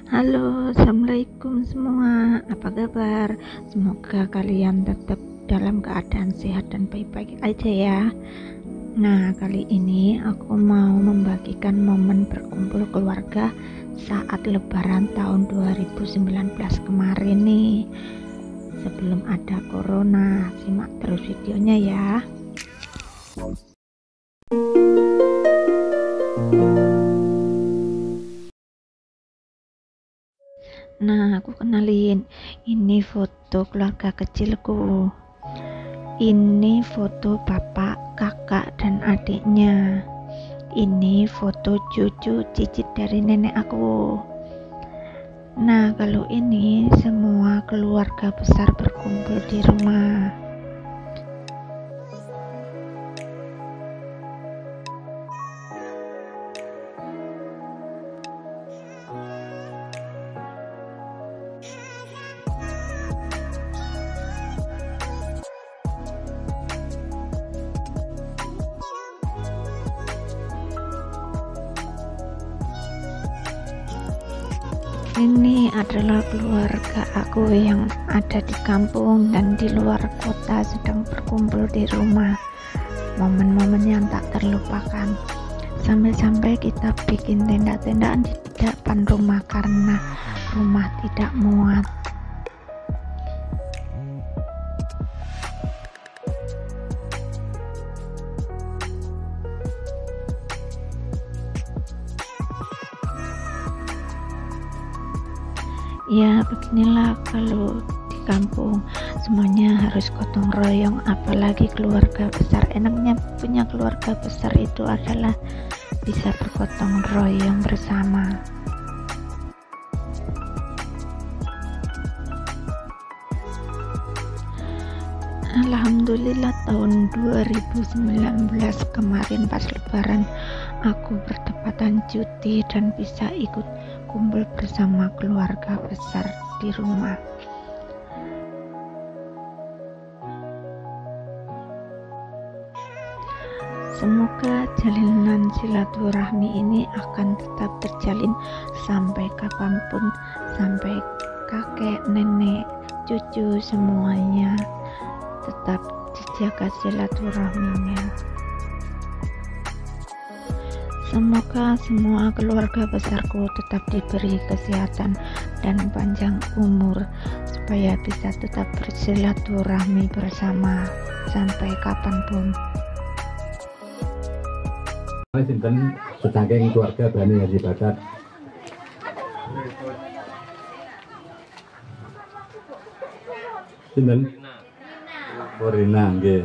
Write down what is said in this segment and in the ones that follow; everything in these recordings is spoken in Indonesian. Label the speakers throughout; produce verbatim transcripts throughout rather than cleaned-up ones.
Speaker 1: Halo, assalamualaikum semua. Apa kabar? Semoga kalian tetap dalam keadaan sehat dan baik-baik aja ya. Nah, kali ini aku mau membagikan momen berkumpul keluarga saat Lebaran tahun dua ribu sembilan belas kemarin nih. Sebelum ada corona, simak terus videonya ya. Nah, aku kenalin, ini foto keluarga kecilku. Ini foto bapak, kakak, dan adiknya. Ini foto cucu cicit dari nenek aku. Nah, kalau ini semua keluarga besar berkumpul di rumah. Ini adalah keluarga aku yang ada di kampung dan di luar kota sedang berkumpul di rumah. Momen-momen yang tak terlupakan. Sampai-sampai kita bikin tenda-tendaan di depan rumah karena rumah tidak muat. Ya, beginilah kalau di kampung semuanya harus gotong royong, apalagi keluarga besar. Enaknya punya keluarga besar itu adalah bisa bergotong royong bersama. Alhamdulillah tahun dua ribu sembilan belas kemarin pas Lebaran aku bertepatan cuti dan bisa ikut kumpul bersama keluarga besar di rumah. Semoga jalinan silaturahmi ini akan tetap terjalin sampai kapanpun, sampai kakek, nenek, cucu semuanya tetap dijaga silaturahminya. Semoga semua keluarga besarku tetap diberi kesehatan dan panjang umur supaya bisa tetap bersilaturahmi bersama sampai kapanpun.
Speaker 2: Sinten saking keluarga Bani Haji Bakat. Sinten? Borina nggih.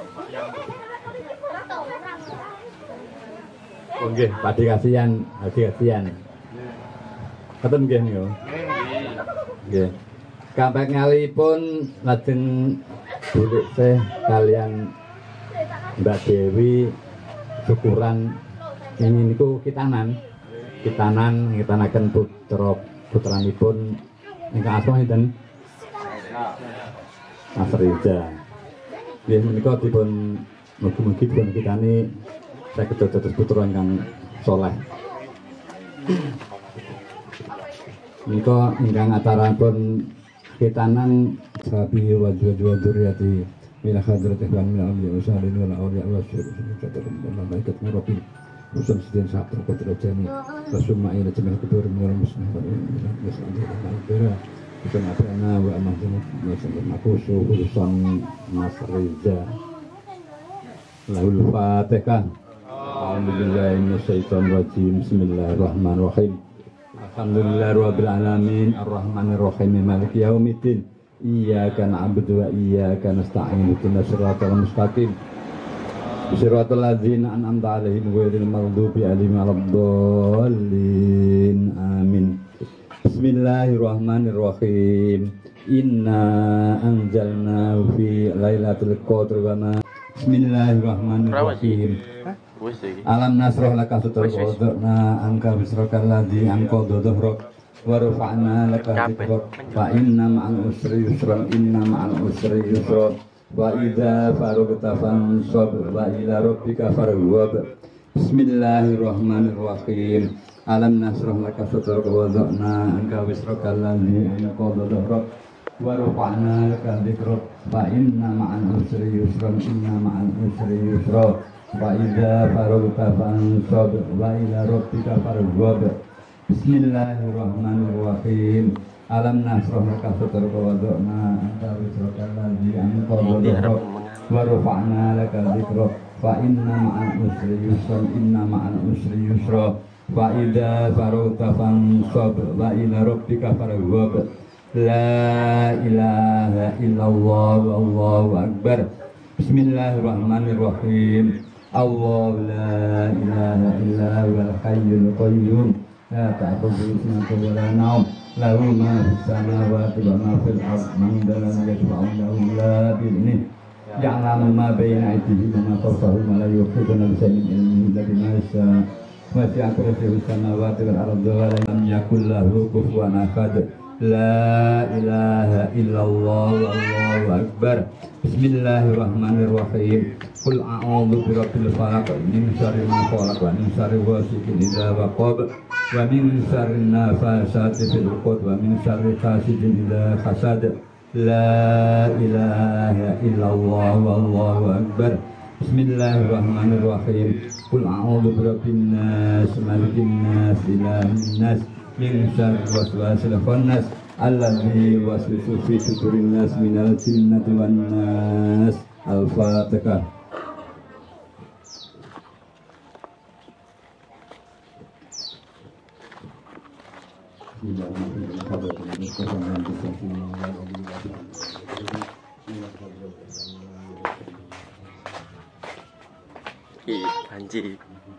Speaker 2: Oh nggih, padi kasihan, haji kasihan. Ketemu nggih niku. Nggih. Kampek ngalipun lajeng Buluk Teh kalian Mbak Dewi syukuran ini niku kitanan. Kitanan ngitanaken putra putranipun ingkang asma sinten? Mas Reza. Nggih menika dipun mugi-mugi dipun kitani saged dados putra ingkang saleh. Menika ingkang acarapun kitanan sabi wajwa jwa dzurriyyati min hadrati wa min awliya usalin wa awliya wa syukur katakan dan malaikat murabi usul sedin sabtu qadra jami rasumma ila jamil kubur min muslimin wa min Bukan apana wa amahjana masalah makusu urusan Mas Reza. Lahul Fatihah. Alhamdulillahi minasyaitonir rajim. Bismillahirrahmanirrahim. Alhamdulillahirabbil alamin arrahmanir rahim maliki yaumiddin. Iyyaka na'budu wa iyyaka nasta'in ihdinas siratal mustaqim. Siratal ladzina an'amta 'alaihim ghairil maghdubi 'alaihim waladdallin. Amin. Bismillahirrahmanirrahim. Inna anzalnahu fi lailatul qadri wa ma. Bismillahirrahmanirrahim. Alam nasrah laka sadrak wa wada'na anka bisrakal ladzi anqadha dhahrak wa rafa'na laka dhikrak fa inna ma'al usri yusra inna ma'al usri yusra wa idza faragta fansab wa ila rabbika farghab. Bismillahirrahmanirrahim. Alam nasrah laka sadraka wa wada'na anka wisraka alladhi anqadha dhahrak wa rafa'na laka dhikrak fa inna ma'al usri yusran inna ma'al usri yusra fa idza faragta fansab wa ila rabbika farghab. Bismillahirrahmanirrahim. Alam nasrah laka sadraka wa wada'na anka wisraka alladhi anqadha dhahrak wa rafa'na laka dhikrak fa inna ma'al usri yusran inna ma'al usri yusra fa idza faragta fansab wa ila rabbika farghab. La ilaha illallah wallahu akbar. Bismillahirrahmanirrahim. Allah la ilaha illa huwal hayyul qayyum la ta'khudhuhu sinatun wa la nawm lahu ma fis samawati wa ma fil ardi man dhal ladzi yashfa'u lahu illa bi'idhnihi ya'lamu ma bayna aydihim wa ma khalfahum wa la yuhituna bi shay'in min ilmihi illa bima sha'a wasi'a kursiyyuhu samawati wal ardi wa lam yakul lahu kufuwan ahad. La ilaha illallah wallahu akbar. Bismillahirrahmanirrahim. Qul a'udzu birabbil falaq min syarri ma khalaq wa min syarri ghasiqin idza waqab wa min syarri nafasati fil 'uqad wa min syarri hasidin idza hasad. La ilaha illallah wallahu akbar. Bismillahirrahmanirrahim. Qul a'udzu birabbin nas malikin nas ilahin nas min syarri waswasil khannas alladzi yuwaswisu fi sudurin nas minal jinnati wan nas. Al-Fatihah.
Speaker 3: Ih, anjing.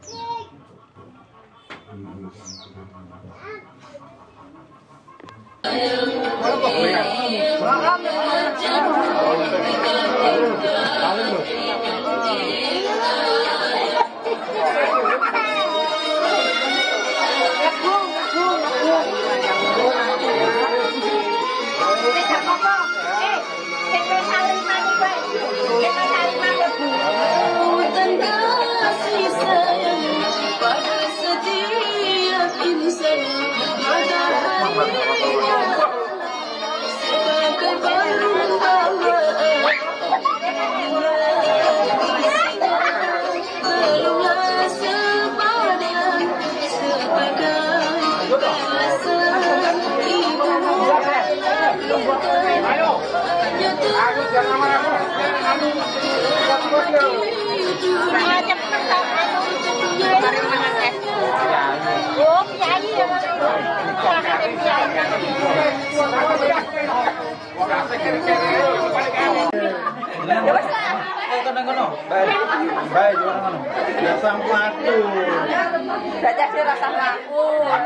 Speaker 4: Baik, gimana ngono? Rasa mlaku.
Speaker 5: Bajak sih rasa mlaku.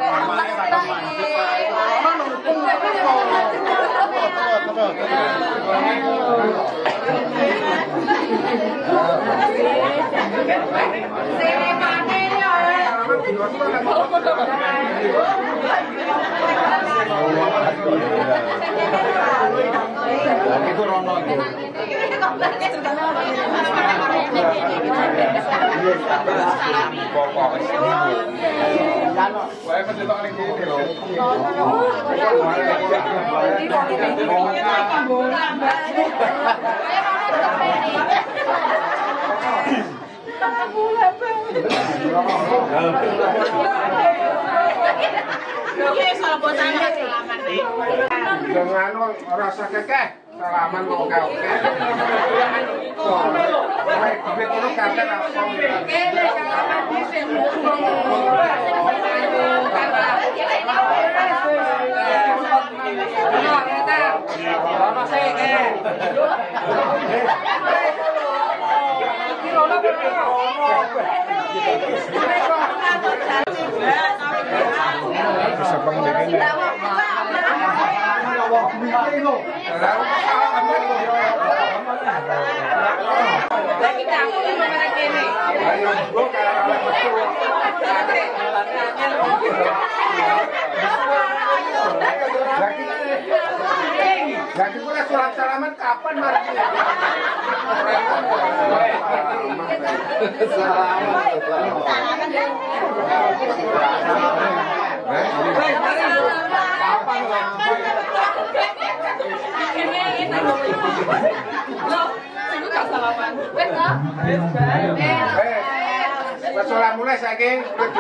Speaker 4: Itu rono itu. Pokok sini. Wae pencetok ning kene lho. Dengan rasa kekeh salaman oke oke. Baik, begitu kata langsung. Jadi mulai surat salaman kapan mari ini? Salaman. mulai saking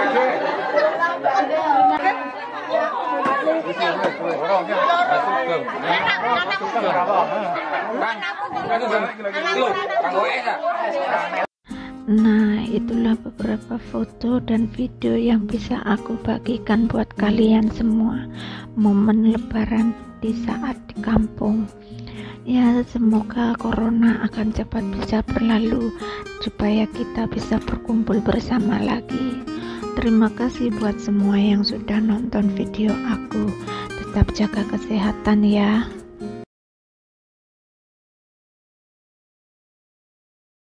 Speaker 1: Nah, itulah beberapa foto dan video yang bisa aku bagikan buat kalian semua. Momen lebaran di saat di kampung. Ya, semoga corona akan cepat bisa berlalu supaya kita bisa berkumpul bersama lagi. Terima kasih buat semua yang sudah nonton video aku. Tetap jaga kesehatan ya.